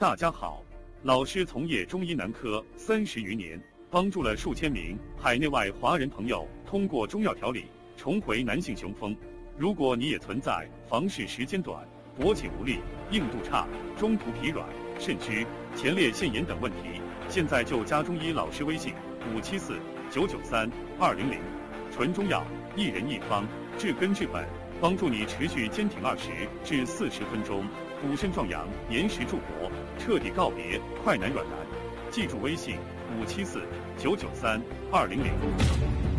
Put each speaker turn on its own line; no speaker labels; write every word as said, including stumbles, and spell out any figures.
大家好，老师从业中医男科三十余年，帮助了数千名海内外华人朋友通过中药调理重回男性雄风。如果你也存在房事时间短、勃起无力、硬度差、中途疲软、肾虚、前列腺炎等问题，现在就加中医老师微信五七四九九三二零零，纯中药，一人一方，治根治本，帮助你持续坚挺二十至四十分钟，补肾壮阳，延时助勃，彻底告别快男软男。记住微信五七四九九三二零零。